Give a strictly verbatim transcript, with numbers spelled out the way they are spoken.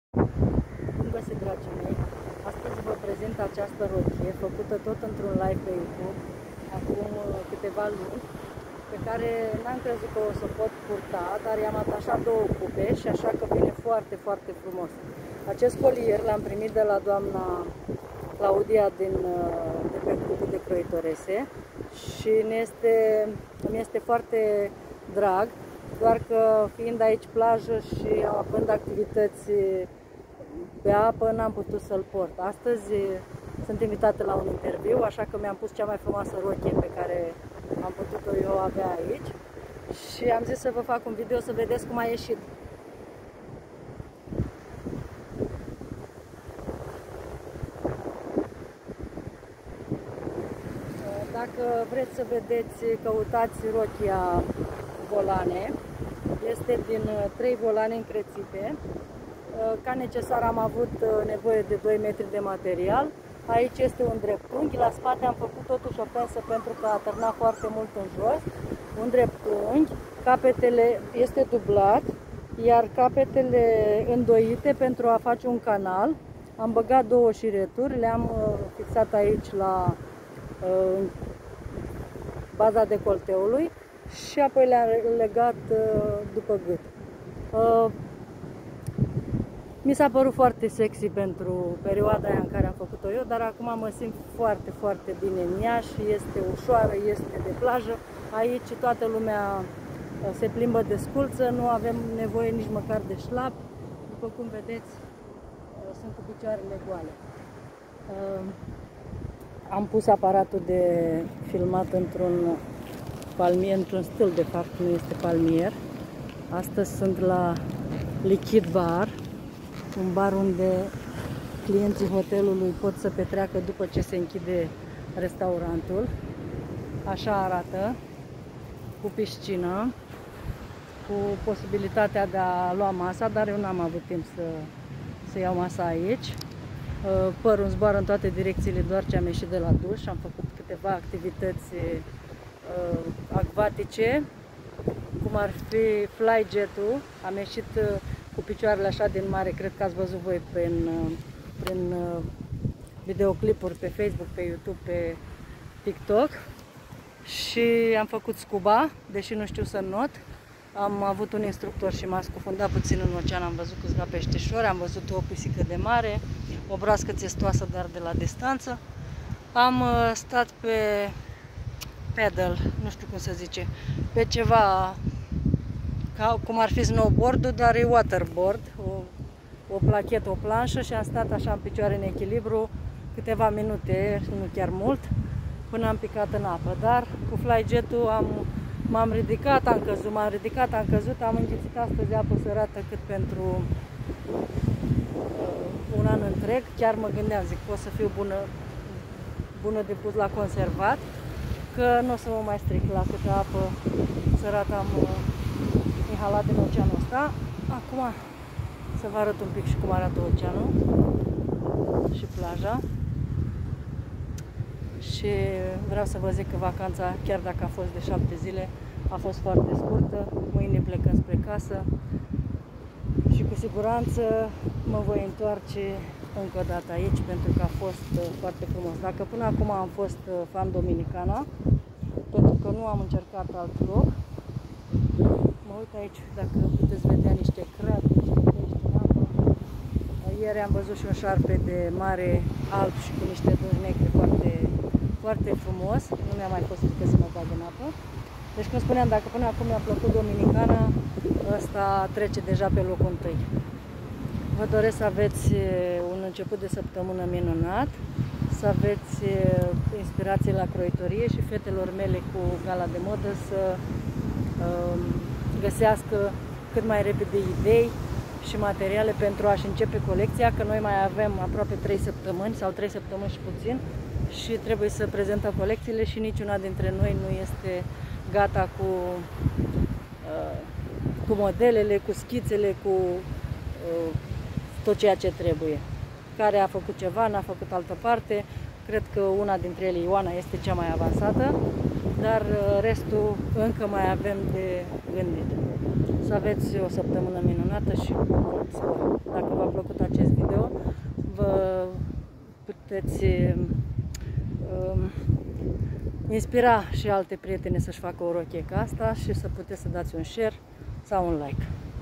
Bun găsit, dragii mei! Astăzi vă prezint această rochie făcută tot într-un live pe YouTube acum câteva luni, pe care n-am crezut că o să pot purta, dar i-am atașat două cupe și așa că vine foarte, foarte frumos. Acest colier l-am primit de la doamna Claudia din, de pe grupul de croitorese și ne este, îmi este foarte drag, doar că fiind aici plajă și având activități pe apă, n-am putut să-l port. Astăzi sunt invitată la un interviu, așa că mi-am pus cea mai frumoasă rochie pe care am putut-o eu avea aici și am zis să vă fac un video să vedeți cum a ieșit. Dacă vreți să vedeți, căutați rochia volane. Este din trei volane încrețite. Ca necesar am avut nevoie de doi metri de material. Aici este un dreptunghi, la spate am făcut totuși o pensă pentru că a târnat foarte mult în jos. Un dreptunghi, capetele este dublat, iar capetele îndoite pentru a face un canal. Am băgat două șireturi, le-am fixat aici la baza decolteului și apoi le-am legat după gât. Mi s-a părut foarte sexy pentru perioada aia în care am făcut-o eu, dar acum mă simt foarte, foarte bine în ea și este ușoară, este de plajă. Aici toată lumea se plimbă de sculță, nu avem nevoie nici măcar de șlap. După cum vedeți, sunt cu picioarele goale. Am pus aparatul de filmat într-un palmier, într-un stâlp, de fapt nu este palmier. Astăzi sunt la Liquid Bar, un bar unde clienții hotelului pot să petreacă după ce se închide restaurantul. Așa arată, cu piscină, cu posibilitatea de a lua masa, dar eu n-am avut timp să, să iau masa aici. Părul îmi zboară în toate direcțiile doar ce am ieșit de la duș. Am făcut câteva activități uh, acvatice, cum ar fi fly jet-ul. Am ieșit uh, cu picioarele așa din mare, cred că ați văzut voi prin, uh, prin uh, videoclipuri pe Facebook, pe YouTube, pe TikTok. Și am făcut scuba, deși nu știu să not. Am avut un instructor și m-a scufundat puțin în ocean, am văzut câțiva peștișori, am văzut o pisică de mare, o broască țestoasă, dar de la distanță. Am stat pe pedal, nu știu cum să zice, pe ceva ca cum ar fi snowboard-ul, dar e waterboard, o, o plachetă, o planșă, și am stat așa în picioare în echilibru câteva minute, nu chiar mult, până am picat în apă. Dar cu flyjet-ul am M-am ridicat, am căzut, m-am ridicat, am căzut, am înghițit astăzi apă sărată cât pentru uh, un an întreg. Chiar mă gândeam, zic, pot să fiu bună, bună de pus la conservat, că nu o să mă mai stric la câtă apă sărată am uh, inhalat din oceanul ăsta. Acum să vă arăt un pic și cum arată oceanul și plaja. Și vreau să vă zic că vacanța, chiar dacă a fost de șapte zile, a fost foarte scurtă. Mâine plecăm spre casă și cu siguranță mă voi întoarce încă o dată aici, pentru că a fost foarte frumos. Dacă până acum am fost fan Dominicana, pentru că nu am încercat alt loc, mă uit aici, dacă puteți vedea niște crabi, niște pești în apă. Ieri am văzut și un șarpe de mare alb și cu niște dungi negre foarte foarte frumos, nu mi-a mai fost frică să mă bag în apă. Deci, cum spuneam, dacă până acum mi-a plăcut Dominicana, ăsta trece deja pe locul întâi. Vă doresc să aveți un început de săptămână minunat, să aveți inspirație la croitorie și fetelor mele cu gala de modă să um, găsească cât mai repede idei și materiale pentru a-și începe colecția, că noi mai avem aproape trei săptămâni sau trei săptămâni și puțin și trebuie să prezentăm colecțiile și niciuna dintre noi nu este gata cu, uh, cu modelele, cu schițele, cu uh, tot ceea ce trebuie. Care a făcut ceva, n-a făcut altă parte. Cred că una dintre ele, Ioana, este cea mai avansată, dar restul încă mai avem de gândit. Să aveți o săptămână minunată și mult spor. Dacă v-a plăcut puteți um, inspira și alte prietene să-și facă o rochie ca asta și să puteți să dați un share sau un like.